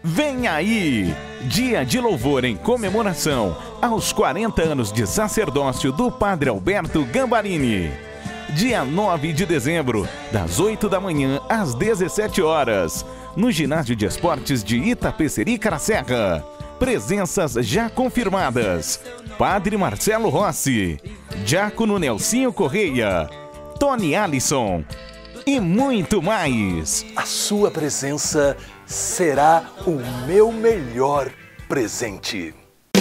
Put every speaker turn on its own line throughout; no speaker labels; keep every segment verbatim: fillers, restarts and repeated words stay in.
Vem aí! Dia de louvor em comemoração aos quarenta anos de sacerdócio do Padre Alberto Gambarini. Dia nove de dezembro, das oito da manhã às dezessete horas, no Ginásio de Esportes de Itapecerica da Serra. Presenças já confirmadas: Padre Marcelo Rossi, Diácono Nelsinho Correia, Tony Alisson e muito mais.
A sua presença será o meu melhor presente.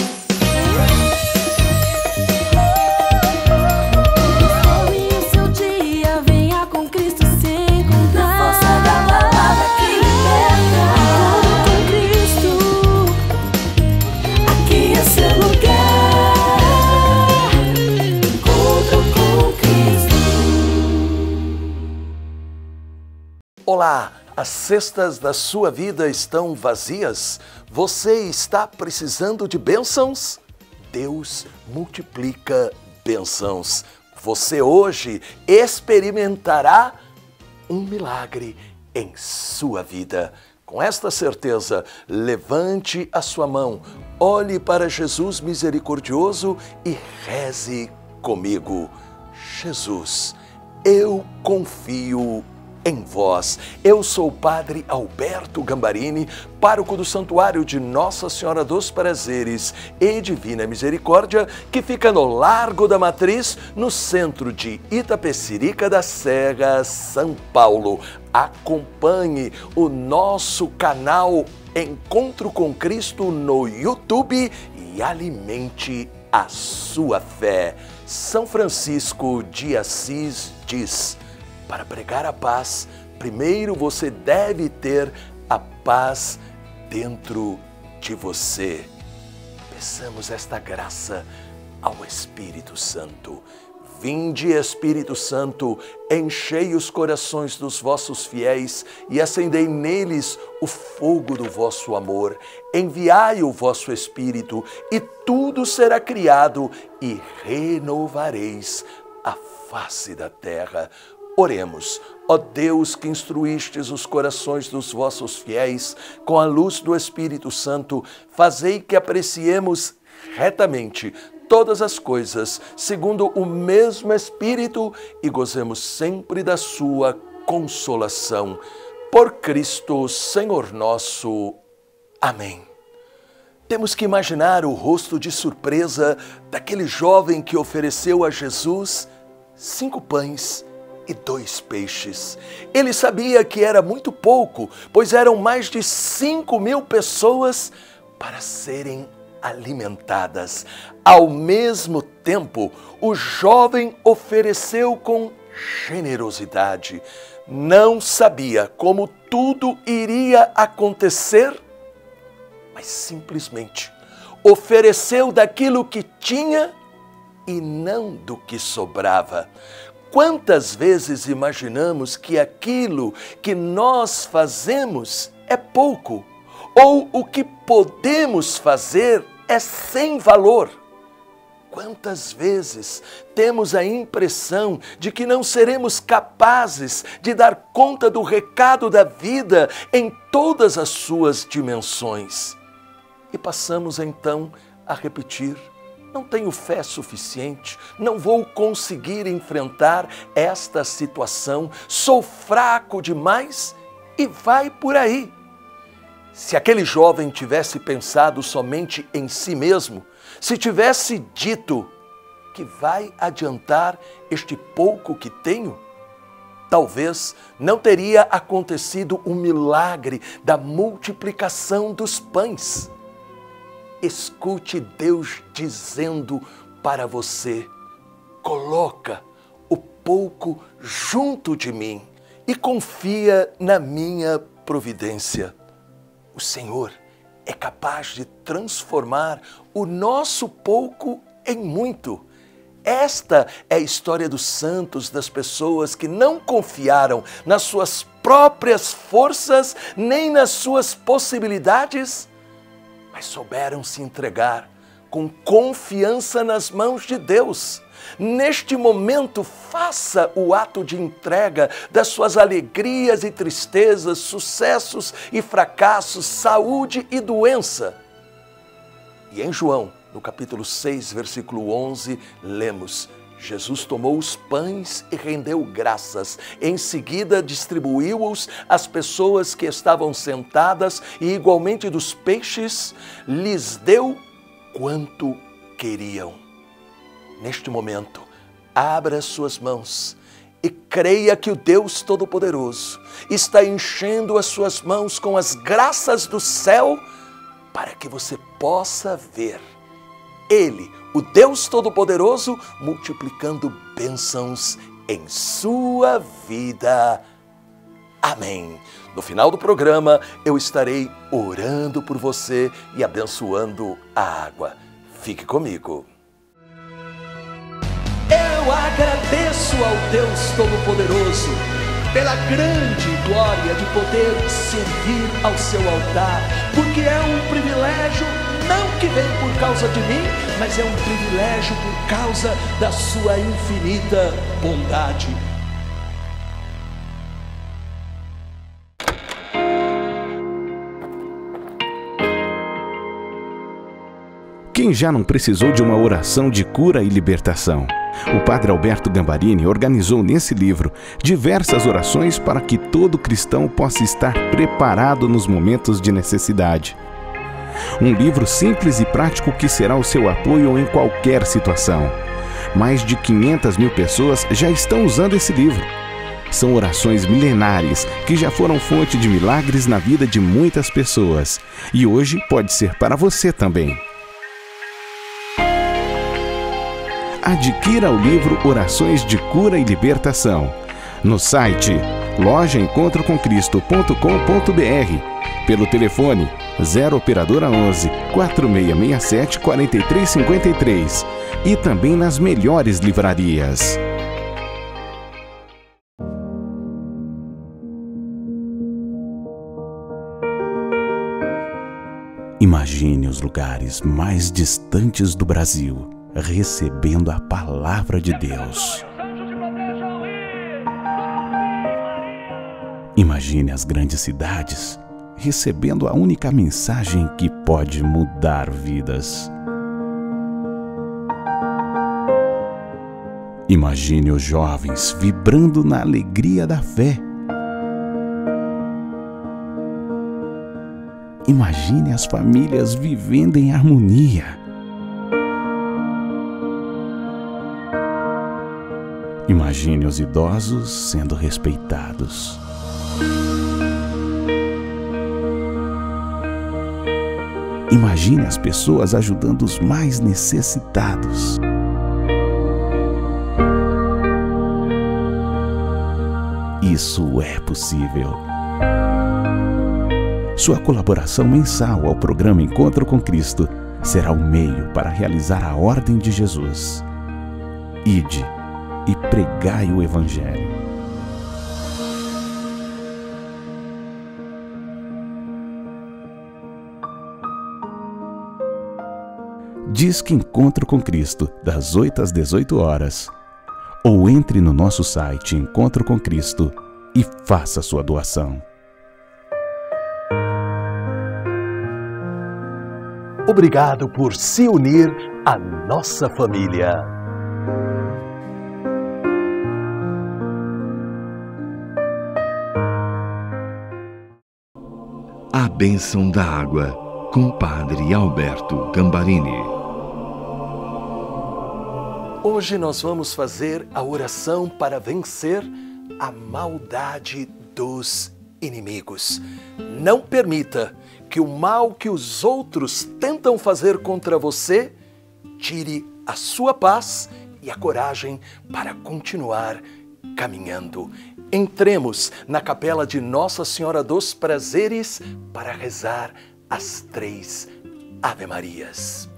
Olá, as cestas da sua vida estão vazias? Você está precisando de bênçãos? Deus multiplica bênçãos. Você hoje experimentará um milagre em sua vida. Com esta certeza, levante a sua mão, olhe para Jesus misericordioso e reze comigo. Jesus, eu confio em vós. Eu sou o Padre Alberto Gambarini, pároco do Santuário de Nossa Senhora dos Prazeres e Divina Misericórdia, que fica no Largo da Matriz, no centro de Itapecerica da Serra, São Paulo. Acompanhe o nosso canal Encontro com Cristo no YouTube e alimente a sua fé. São Francisco de Assis diz: para pregar a paz, primeiro você deve ter a paz dentro de você. Peçamos esta graça ao Espírito Santo. Vinde, Espírito Santo, enchei os corações dos vossos fiéis e acendei neles o fogo do vosso amor. Enviai o vosso Espírito e tudo será criado e renovareis a face da terra. Oremos. Ó Deus, que instruístes os corações dos vossos fiéis com a luz do Espírito Santo, fazei que apreciemos retamente todas as coisas, segundo o mesmo Espírito, e gozemos sempre da sua consolação. Por Cristo, Senhor nosso. Amém. Temos que imaginar o rosto de surpresa daquele jovem que ofereceu a Jesus cinco pães e dois peixes. Ele sabia que era muito pouco, pois eram mais de cinco mil pessoas para serem alimentadas. Ao mesmo tempo, o jovem ofereceu com generosidade. Não sabia como tudo iria acontecer, mas simplesmente ofereceu daquilo que tinha e não do que sobrava. Quantas vezes imaginamos que aquilo que nós fazemos é pouco, ou o que podemos fazer é sem valor? Quantas vezes temos a impressão de que não seremos capazes de dar conta do recado da vida em todas as suas dimensões? E passamos então a repetir: não tenho fé suficiente, não vou conseguir enfrentar esta situação, sou fraco demais, e vai por aí. Se aquele jovem tivesse pensado somente em si mesmo, se tivesse dito que vai adiantar este pouco que tenho, talvez não teria acontecido o milagre da multiplicação dos pães. Escute Deus dizendo para você: coloca o pouco junto de mim e confia na minha providência. O Senhor é capaz de transformar o nosso pouco em muito. Esta é a história dos santos, das pessoas que não confiaram nas suas próprias forças nem nas suas possibilidades, mas souberam se entregar com confiança nas mãos de Deus. Neste momento, faça o ato de entrega das suas alegrias e tristezas, sucessos e fracassos, saúde e doença. E em João, no capítulo seis, versículo onze, lemos: Jesus tomou os pães e rendeu graças. Em seguida, distribuiu-os às pessoas que estavam sentadas e, igualmente dos peixes, lhes deu quanto queriam. Neste momento, abra suas mãos e creia que o Deus Todo-Poderoso está enchendo as suas mãos com as graças do céu para que você possa ver Ele, o Deus Todo-Poderoso, multiplicando bênçãos em sua vida. Amém. No final do programa, eu estarei orando por você e abençoando a água. Fique comigo. Eu agradeço ao Deus Todo-Poderoso pela grande glória de poder servir ao seu altar, porque é um privilégio, não que vem por causa de mim, mas é um privilégio por causa da sua infinita bondade.
Quem já não precisou de uma oração de cura e libertação? O Padre Alberto Gambarini organizou nesse livro diversas orações para que todo cristão possa estar preparado nos momentos de necessidade. Um livro simples e prático que será o seu apoio em qualquer situação. Mais de quinhentas mil pessoas já estão usando esse livro. São orações milenares que já foram fonte de milagres na vida de muitas pessoas. E hoje pode ser para você também. Adquira o livro Orações de Cura e Libertação no site loja encontro com cristo ponto com ponto br, pelo telefone zero operadora onze, quatro seis seis sete, quatro três cinco três e também nas melhores livrarias. Imagine os lugares mais distantes do Brasil recebendo a palavra de Deus. Imagine as grandes cidades recebendo a única mensagem que pode mudar vidas. Imagine os jovens vibrando na alegria da fé. Imagine as famílias vivendo em harmonia. Imagine os idosos sendo respeitados. Imagine as pessoas ajudando os mais necessitados. Isso é possível. Sua colaboração mensal ao programa Encontro com Cristo será o meio para realizar a ordem de Jesus. Ide e pregai o Evangelho. Diz que Encontro com Cristo, das oito às dezoito horas. Ou entre no nosso site Encontro com Cristo e faça sua doação.
Obrigado por se unir à nossa família.
A bênção da água, com Padre Alberto Gambarini.
Hoje nós vamos fazer a oração para vencer a maldade dos inimigos. Não permita que o mal que os outros tentam fazer contra você tire a sua paz e a coragem para continuar caminhando. Entremos na capela de Nossa Senhora dos Prazeres para rezar as três Ave Marias.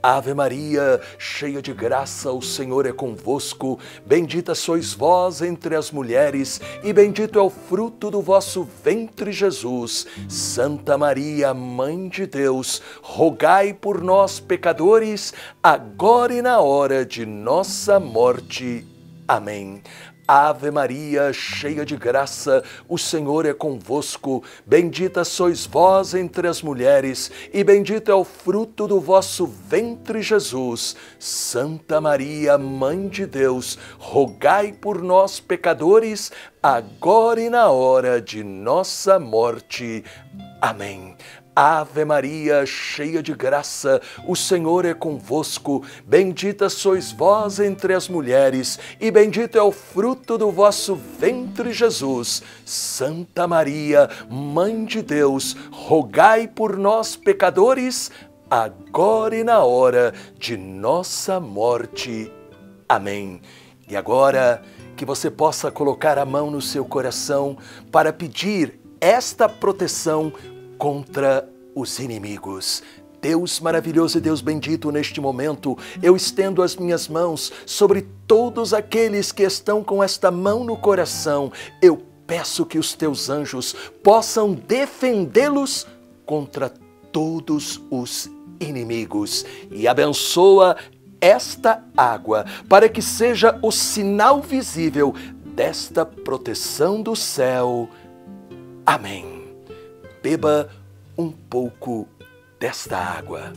Ave Maria, cheia de graça, o Senhor é convosco. Bendita sois vós entre as mulheres, e bendito é o fruto do vosso ventre, Jesus. Santa Maria, Mãe de Deus, rogai por nós, pecadores, agora e na hora de nossa morte. Amém. Ave Maria, cheia de graça, o Senhor é convosco. Bendita sois vós entre as mulheres, e bendito é o fruto do vosso ventre, Jesus. Santa Maria, Mãe de Deus, rogai por nós, pecadores, agora e na hora de nossa morte. Amém. Ave Maria, cheia de graça, o Senhor é convosco. Bendita sois vós entre as mulheres, e bendito é o fruto do vosso ventre, Jesus. Santa Maria, Mãe de Deus, rogai por nós, pecadores, agora e na hora de nossa morte. Amém. E agora, que você possa colocar a mão no seu coração para pedir esta proteção contra os inimigos. Deus maravilhoso e Deus bendito, neste momento eu estendo as minhas mãos sobre todos aqueles que estão com esta mão no coração. Eu peço que os teus anjos possam defendê-los contra todos os inimigos. E abençoa esta água para que seja o sinal visível desta proteção do céu. Amém. Beba um pouco desta água.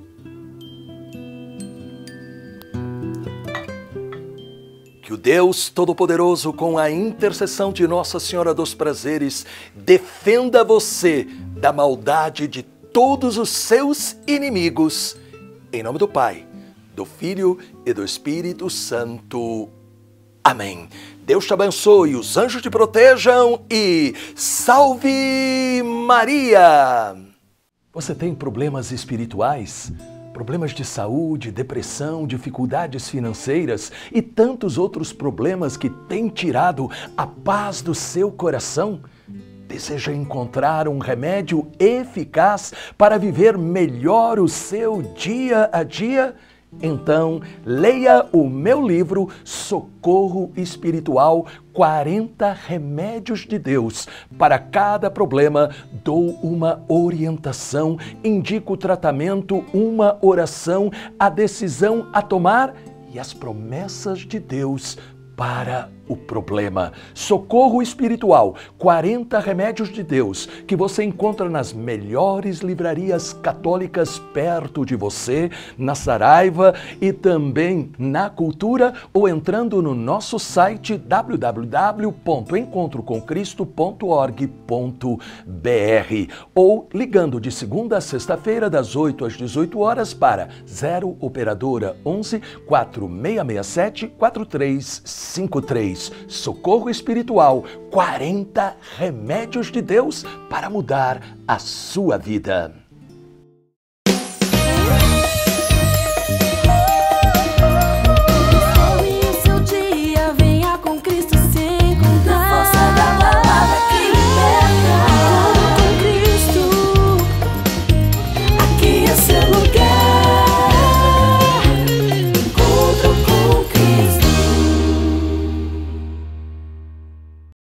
Que o Deus Todo-Poderoso, com a intercessão de Nossa Senhora dos Prazeres, defenda você da maldade de todos os seus inimigos. Em nome do Pai, do Filho e do Espírito Santo. Amém. Deus te abençoe, os anjos te protejam e salve Maria! Você tem problemas espirituais? Problemas de saúde, depressão, dificuldades financeiras e tantos outros problemas que têm tirado a paz do seu coração? Deseja encontrar um remédio eficaz para viver melhor o seu dia a dia? Então, leia o meu livro Socorro Espiritual, quarenta Remédios de Deus. Para cada problema, dou uma orientação, indico o tratamento, uma oração, a decisão a tomar e as promessas de Deus para o problema. Socorro Espiritual, quarenta Remédios de Deus, que você encontra nas melhores livrarias católicas perto de você, na Saraiva e também na Cultura, ou entrando no nosso site w w w ponto encontro com cristo ponto org ponto b r ou ligando de segunda a sexta-feira das oito às dezoito horas para zero operadora onze, quatro seis seis sete, quatro três cinco três. Socorro Espiritual, quarenta Remédios de Deus para mudar a sua vida.